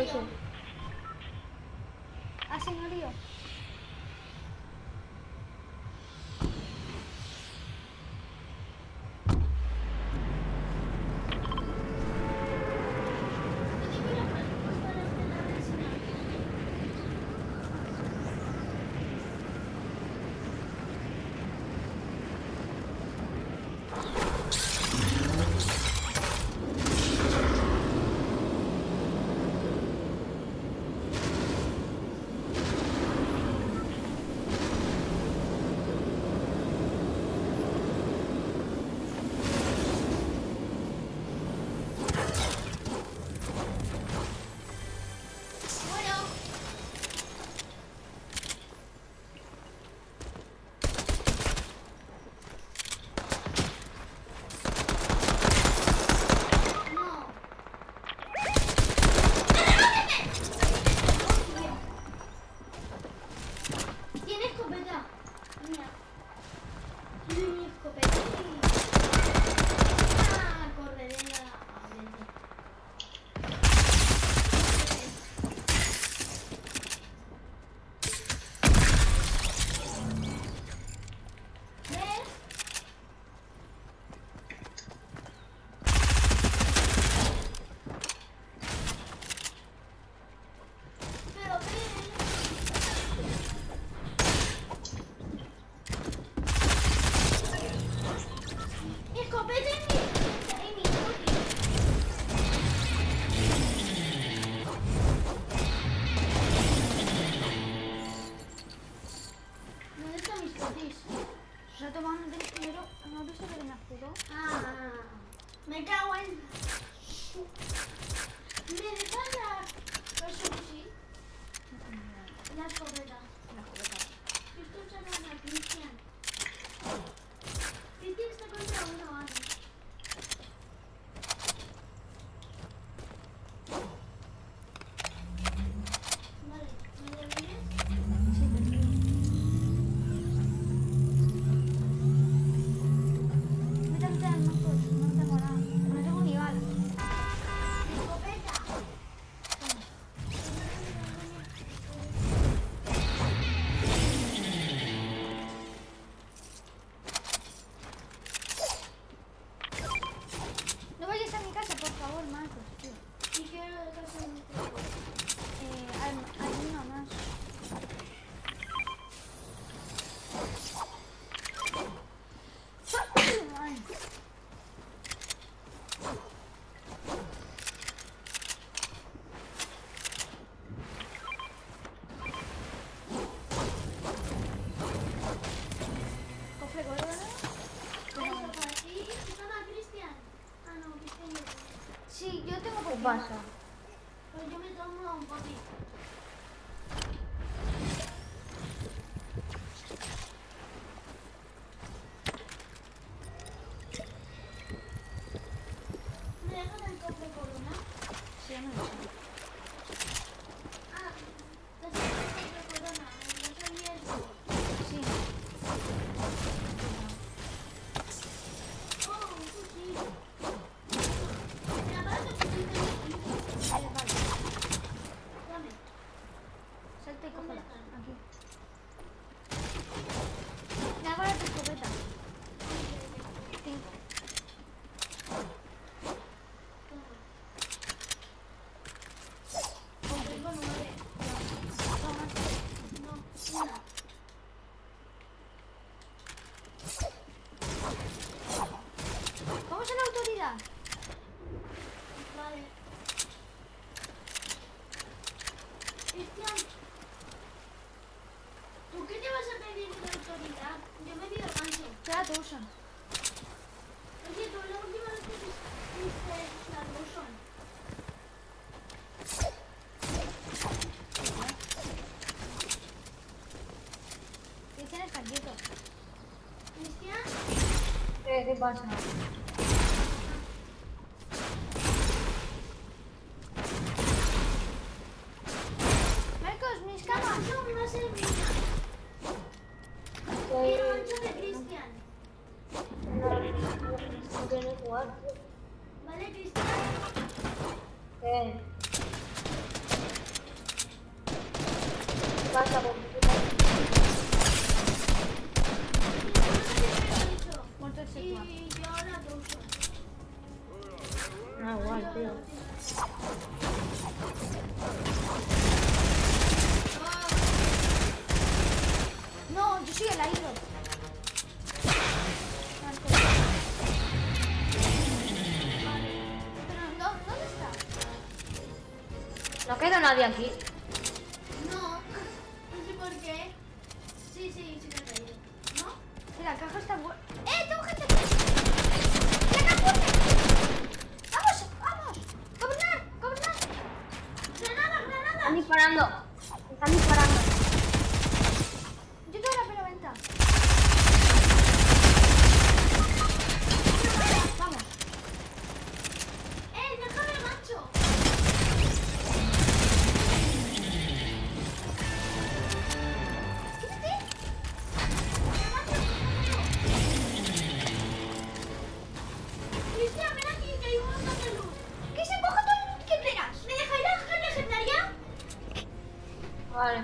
ese. Ah, señorío. Me cago en... ¿Me dejas la sushi? La escopeta. ¿Qué estoy usando a Cristian? Cristian está contra uno, vale. Vale, ¿me devuelves? Sí, yo tengo poquito. ¿Qué pasa? Pues yo me tomo un poquito. ¿Me dejas el cofre corona? Sí, ya me lo sé. Ah, te dejas el cofre corona. No sabía eso. Sí. Oh, un cuchillo. Mira, para que te dice Vale. dame. Salta y ¿Dónde cógela. están? Aquí. Ahora tu escopeta. 5. Tengo 9. Toma. No, una. Vamos a la autoridad. Vale. Cristian, ¿tú qué te vas a pedir de autoridad? Yo me pido gancho. Queda tu uso. Oye, tú la última vez que viste la Lawson. Cristian está quieto. Cristian, ¿Qué pasa? Marcos, mis la camas. Lawson va a ser mía. Quiero gancho de Cristian. No quiero jugar. ¿Vale, Cristian? ¿Qué? ido. No, yo soy el Iron. Pero ¿dónde está? No queda nadie aquí. No, no sé por qué. Sí, sí, sí me he caído. ¿No? Sí, la caja está buena. ¡Tengo gente aquí! ¡La caja fuerte! ¡Vamos! ¡Vamos! ¡Gobernar! ¡Gobernar! ¡Granada, granada! Están disparando. Están disparando. Yo tengo la peroventa. Vamos. ¡Déjame el gancho! ¡Quítate! Cristian, ven aquí, que hay un montón de luz. ¡Que se coja todo el loot que quieras! ¿Me dejáis la gel legendaria? Vale.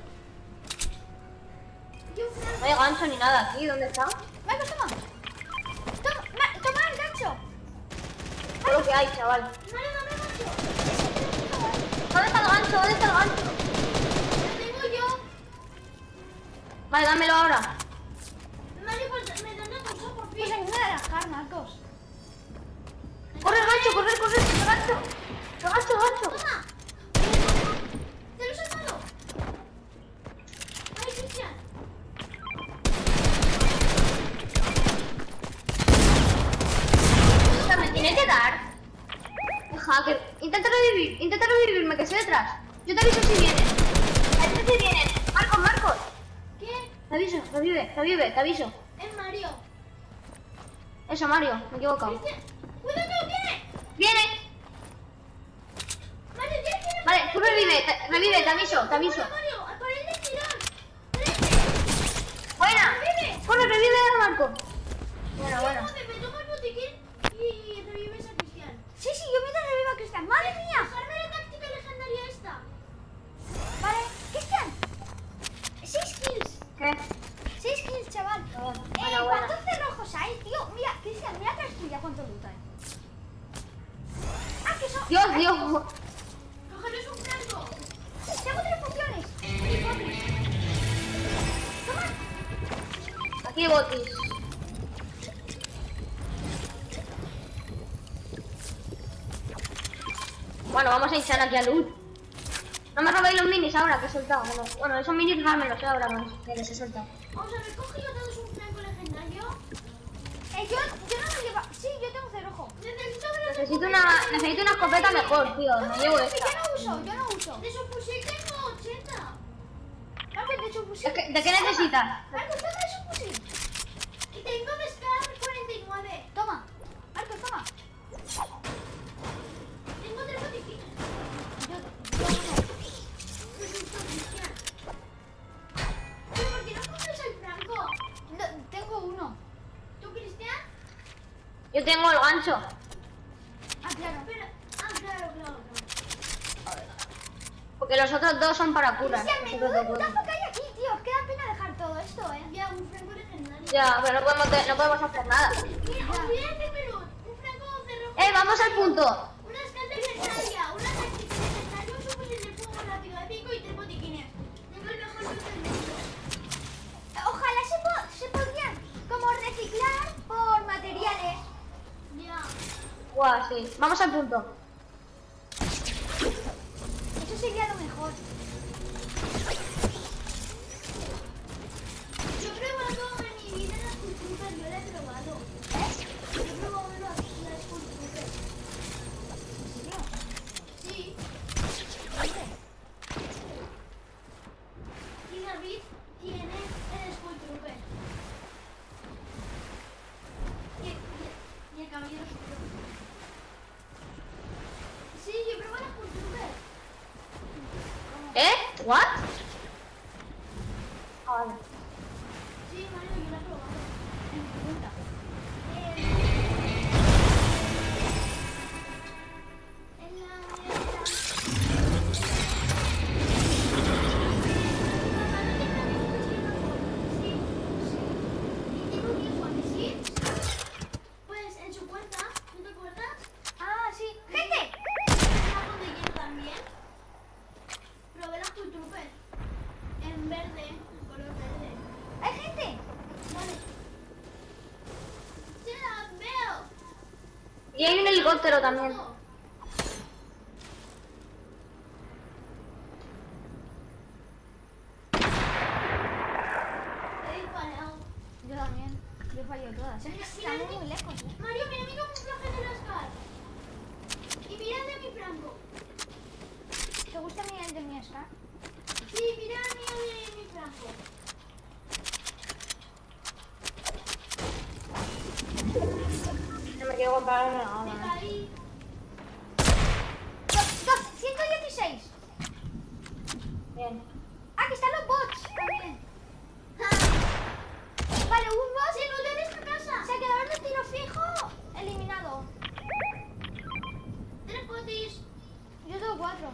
Yo, No hay gancho ni nada aquí. ¿Dónde está? Marcos, toma. Toma el gancho. Todo lo que hay, chaval. Mario, dame el gancho. ¿Dónde está el gancho? ¿Dónde está el gancho? Lo tengo yo. Vale, dámelo ahora. Mario, pues me dan una cosa por Pues fin. ayuda a dejar, Marcos. Corre el gancho, corre, corre. El gancho. El gancho, el gancho. Toma. ¿Te lo he sacado? Ay, Cristian. O sea, me tiene que dar. Hacker. Intenta revivirme, que estoy detrás. Yo te aviso si vienen. Te aviso si vienen. Marcos, Marcos. ¿Qué? Te aviso, revive, te aviso. Es Mario. Eso, Mario, me he equivocado. Cristian, cuidado que lo tiene. ¡Viene! Mario, tiene. Vale, tú revive, te aviso, te aviso. Mario, por el de tirón. ¡Buena! Revive. ¡Corre, revive a Marco! Bueno, bueno. Me tomo el botiquín y revives a Cristian. Sí, sí, yo mientras revivo a Cristian. ¡Madre mía! Dejarme la táctica legendaria esta. Vale, Cristian. 6 kills. ¿Qué? 6 kills, chaval. Bueno, ¿Cuántos cerrojos hay, tío? Mira, Cristian, mira atrás tuya cuánto loot hay. Ah, que son... Dios, Ay, Dios. Cogeros un franco. Tengo 3 pociones. Toma. Aquí botis. Bueno, vamos a hinchar aquí a loot. No me robéis los minis ahora que he soltado. Bueno, esos minis dejármelos ahora más, que les he soltado. Vamos a ver, coge yo todos un franco legendario. Yo no me llevo... Sí, yo tengo cerrojo. Necesito ver Necesito una escopeta mejor, tío. Me llevo Sí, esta. yo no uso. de esos fusil tengo 80. Marcos, de hecho, fusil. ¿De qué necesitas? Marcos, toma eso, fusil. Y tengo de Scar 49. Toma. Marcos, toma. Tengo 3 botiquines. Yo no. Me gustó Cristian. ¿Pero por qué no coges el franco? Tengo uno. ¿Tú, Cristian? Yo tengo el gancho. Ah, claro. Pero, claro. Porque los otros dos son para curas. Cristian, Los menudo otros dos putazo que hay aquí, tío. Os queda pena dejar todo esto, Ya, un franco legendario. Ya, pero no podemos hacer nada. Mira, olvídate, un franco cerrojo. Vamos al punto. Una escalera legendaria, una táctica legendaria, un fusil de fuego rápido de 5 y 3 botiquines. Tengo el mejor loot del mundo. Ojalá se podrían como reciclar por materiales. Ya. Guau, sí. Vamos al punto. Eso sería lo mejor. Yo he probado en mi vida las culturas, yo la he probado. Yo he probado las culturas. ¿En serio? Sí. ¿Dónde? Y David tiene el Skull Trooper. Y el caballero supremo. Sí, yo he probado las Skull Trooper. ¿What? Ah, vale. Sí, Mario, yo la he probado. Pregunta. En la... Pues en su cuenta, ¿no te acuerdas? Ah, sí. ¡Gente! helicóptero también. He disparado. Yo también. Yo fallo todas. Estamos muy lejos. Mario, mira mi camuflaje de las car. Y mira el de mi Franco. ¿Te gusta el de mi Scar? Sí, mira el mío de mi Franco. No me quiero comprar Me nada. caí. 116. Bien. Ah, que están los bots también. Vale, un bot. Se nos da de esta casa. Se ha quedado de tiro fijo. Eliminado. 3 potis. Yo tengo 4.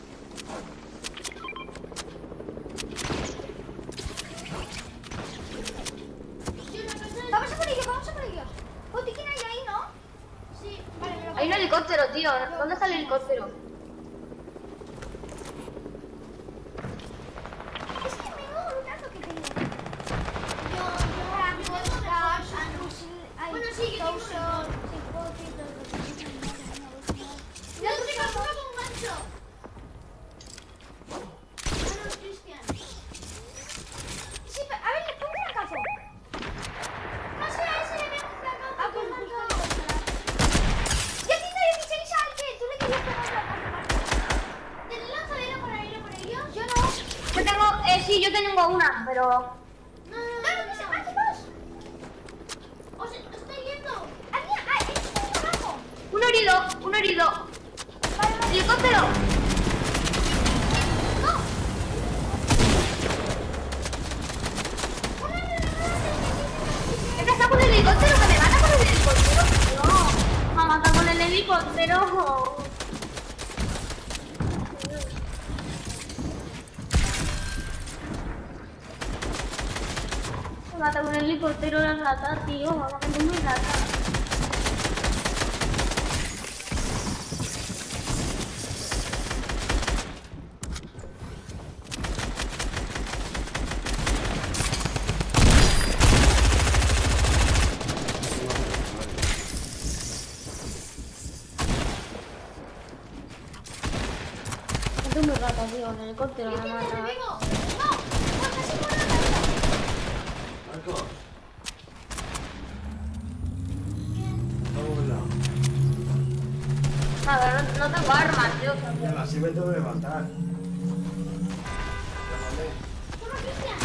Yo la casa de... Vamos a por ellos, vamos a por ellos. Botiquín hay ahí, ¿no? Sí. Vale, me lo Hay un helicóptero, tío. ¿Dónde está el helicóptero? Es que menudo lunazo que tengo. Yo tengo mejor. Bueno, sí, yo tengo mejor. Yo te captura con gancho. Bueno, Cristian. Sí, a ver, le pongo un fracaso. No sé, a ese le veo un fracaso Ah, pues con justo gancho. le voy a disparar. Yo 116 a alguien. Tú le querías pegar un fracaso, Marco. ¿Tienes lanzadera por ahí, por ellos? Yo no. Yo tengo, sí, yo tengo una, pero... No, no, Claro, no, que se no. marque dos. Os estoy yendo. Alguien, es un trabajo. Un herido. Vale, vale. ¡Helicóptero! No. ¿Qué pasa con el helicóptero? ¿Que me mata con el helicóptero? No, me mata con el helicóptero. Me mata con el helicóptero la rata, tío. Vamos a muy rata. Esto es muy rata, tío. El helicóptero me Cristian, te mata. pego. No, pues así por la cabeza. Marco, Bien. hola. A ver, no tengo armas, tío. Ya la sí me tengo que matar. Llámame. Toma, Cristian.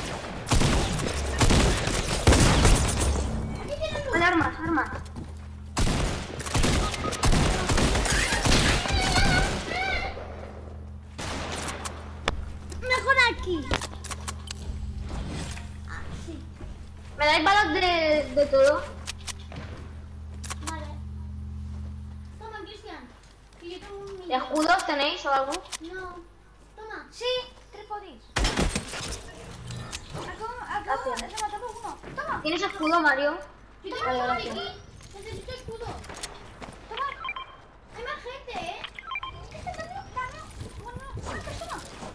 Aquí tienes luz. Vale, armas. Mejor aquí. Ah, sí. ¿Me dais balas de todo? Vale. Toma, Cristian. Que yo tengo un ¿Y millón. escudos tenéis o algo? No. Toma. Sí, 3 podis. Acabo Gracias. de matar uno. Toma. ¿Tienes escudo, Mario? Yo tengo Vale, un gracias. aquí. Necesito escudo. Toma. Hay más gente, ¿eh? Dame. Bueno, una persona.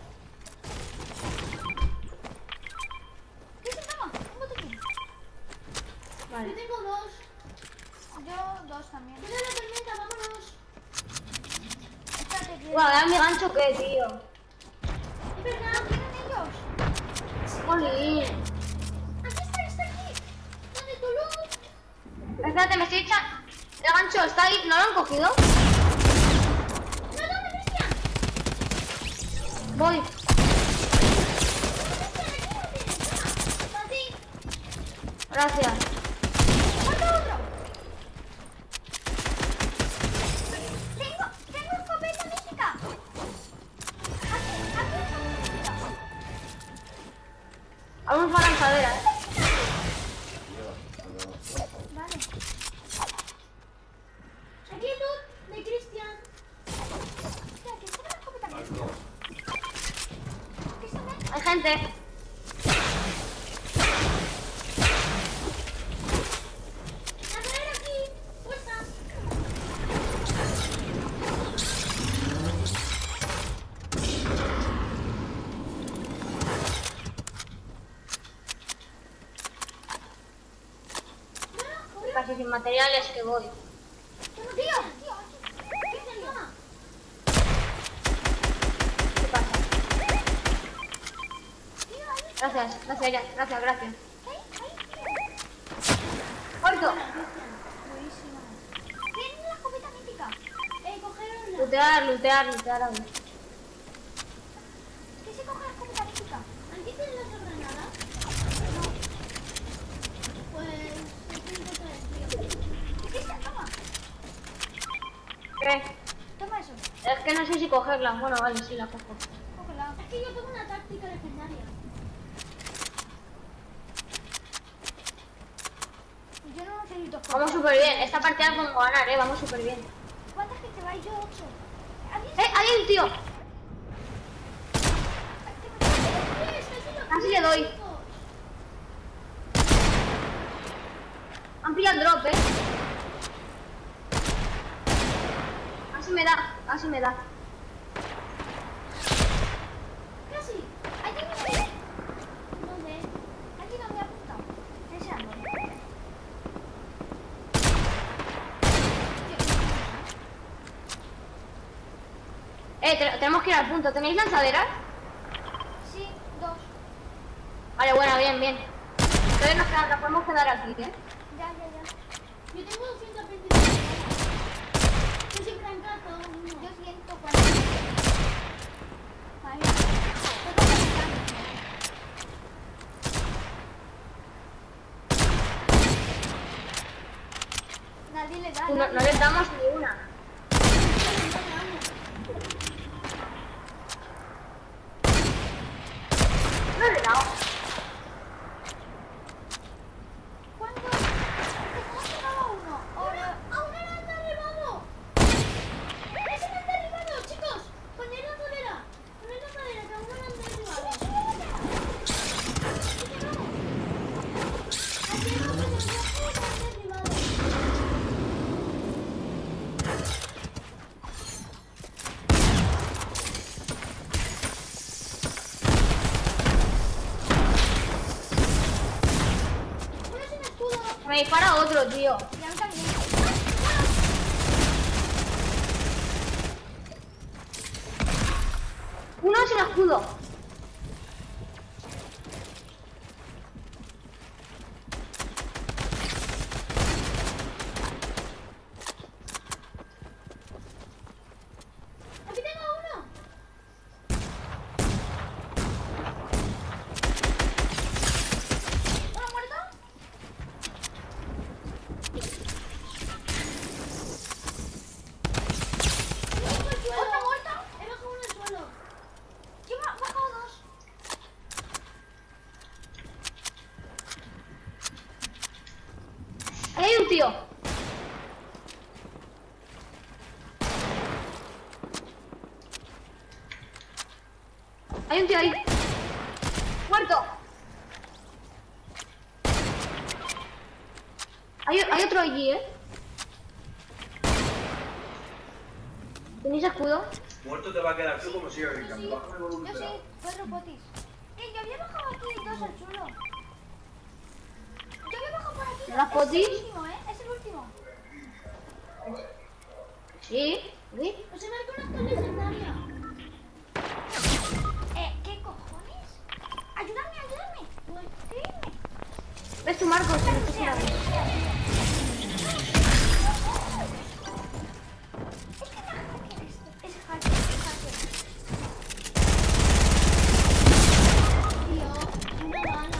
¿Qué se llama? Un botiquín. Yo Vale. tengo 2. Yo 2 también. Cuida la tormenta, vámonos. Espérate, que... Guau, ¿a mi gancho qué, tío? Es verdad. ¿Tienen ellos? Jolín. Aquí está aquí. ¿Dónde tu luz? Espérate, me estoy echando... El gancho está ahí, ¿no lo han cogido? No, toma, Cristian. Voy. Para ti. Gracias. ¿Cuánto otro? Tengo escopeta mística. Aquí escopeta mística. Vamos para lanzadera, ¿eh? Vale. Aquí hay luz de Cristian. Espera, que tengo la escopeta mística. Marco, ¿Qué se ve? Hay gente. La cadera aquí. Puesta. Casi sin materiales que voy. Toma, Cristian. Gracias, gracias. Muerto. Buenísima. ¿Tienen la escopeta mítica? Cogerosla. Lootear. ¿Qué se coge la escopeta mítica? ¿Aquí tienes las granadas? Pues... Cristian, toma. ¿Qué? Toma eso. Es que no sé si cogerla. Bueno, vale, sí la cojo. Cógela. Es que yo tengo una táctica legendaria. Yo no necesito escopeta. Vamos súper bien. Esta partida la podemos ganar, vamos súper bien. ¿Cuánta gente va? Yo 8. Ahí hay un tío. Casi le doy. Han pillado el drop, Casi me da. Casi. ¿Aquí me ve? ¿Dónde? Aquí no me ha apuntado. Ese árbol. Tenemos que ir al punto. ¿Tenéis lanzaderas? Sí, 2. Vale, bueno, bien. Entonces nos podemos quedar aquí, Ya. Yo tengo 220. Yo siempre encanto Yo uno. 140. Vale. Nadie le da. No les damos ni una. No le he dado. ¿Cuándo? ¿Cómo se acaba uno? Ahora. ¡A una la han derribado! ¡Ese me han derribado, chicos! ¡Poned la madera! ¡Poned la madera, que a uno la han derribado! ¡Aquí no, que nos han derribado! ¡Uno sin escudo! Me dispara otro, tío. Y a mí también. Uno sin escudo. ¡Aquí tengo uno! ¿Uno muerto? ¿Otro muerto? He bajado uno al suelo. Yo me he bajado 2. Ahí hay un tío. Hay un tío ahí. Muerto. Hay otro allí, ¿Tenéis escudo? Muerto te va a quedar tú como si yo Bájame el volumen. Yo sí, 4 potis. Yo había bajado aquí 2 al suelo. Yo había bajado por aquí. ¿Las Es potis? el último, es el último. Sí. ¿Sí? Os he marcado una acción legendaria. ¿Qué cojones? Ayúdame. Escríbeme. ¿Ves tu Marcos? O sea, es hacker. Tío, una bala.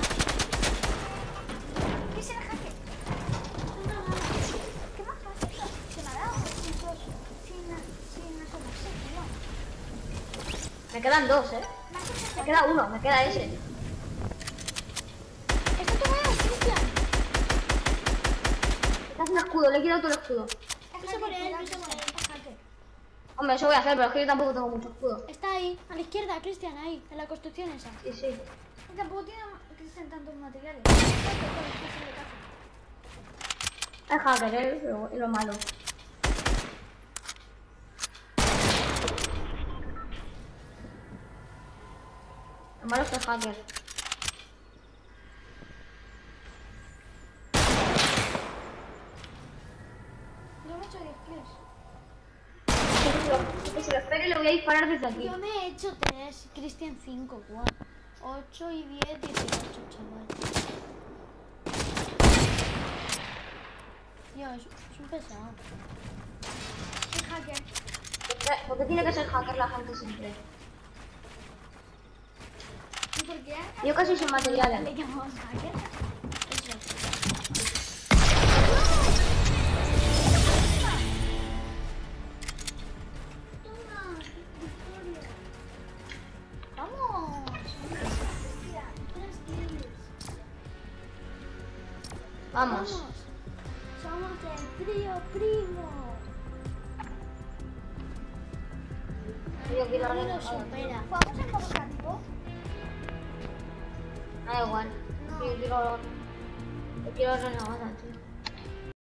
¿Qué es el hacker? Una bala. ¿Qué más fácil? Se me ha dado sin asomarse, tío. Me quedan dos, Me queda uno, me queda ese. Esto te voy a decir, Cristian. Estás un escudo, le he quitado todo el escudo. Pisa por él, pisa por él. Es hacker. Hombre, eso voy a hacer, pero es que yo tampoco tengo mucho escudo. Está ahí, a la izquierda, Cristian, ahí, en la construcción esa. Sí, sí. Y tampoco tiene Cristian tantos materiales. Es hacker, es lo malo. Lo malo es que es hacker. Yo me he hecho 10 kills. Que si lo espere le voy a disparar desde aquí. Yo me he hecho 3, Cristian 5, 4. 8 y 10, 18, chaval. Tío, es un pesado. Es hacker. ¿Por qué tiene que ser hacker la gente siempre? ¿Y por qué? Yo casi sin materiales. Le llamamos hacker. Eso. Toma, victoria. ¡Vamos! Hostia, 3 kills. Vamos. Somos el trío primo. Yo quiero Nadie lo ahora. supera. ¿Jugamos en cooperativo? Da igual. No. Yo quiero renegada, tío.